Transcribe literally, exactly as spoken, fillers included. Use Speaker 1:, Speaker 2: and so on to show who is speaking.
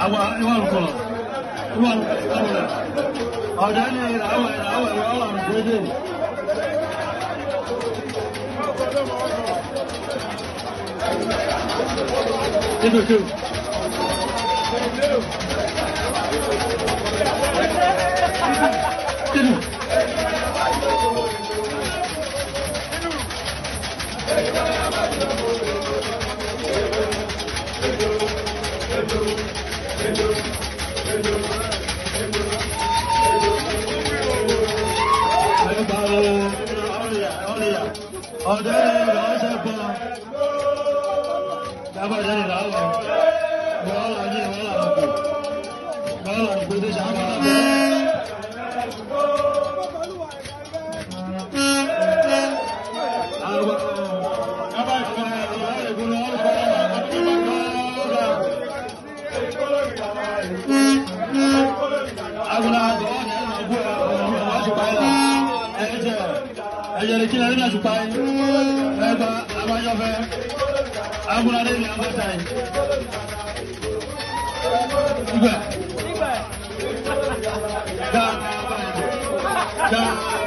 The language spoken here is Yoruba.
Speaker 1: àwa ìwà lùkọ̀ ìwà lùkọ̀ ọ̀dọ́ ní ìràwọ̀ ìràwọ̀ ìwà ọ̀làrùn dédé. Nínú kí o. Nínú. Ọ̀dọ́ ìràwọ̀ bọ̀. Dábàá jẹ́ ìràwọ̀. Wọ́n lọ ní ìwọ́n làwọn kò. Wọ́n lọ ní pé tó ṣe àwọn alábẹ́. Àwọn ọba ìfọ̀ ìwà ìgbóná ọ̀pọ̀ àwọn àgbọ̀ ọ̀nà ìgbó ọ̀nà àṣùpá ìlà ẹ̀jẹ̀ ẹ̀jẹ̀ lè kí lẹ́yìn àṣùpá ẹgbà abájọ́fẹ́ agbóradé ní abáta yìí. Ìgbà. Ìgbà. Ìgbà.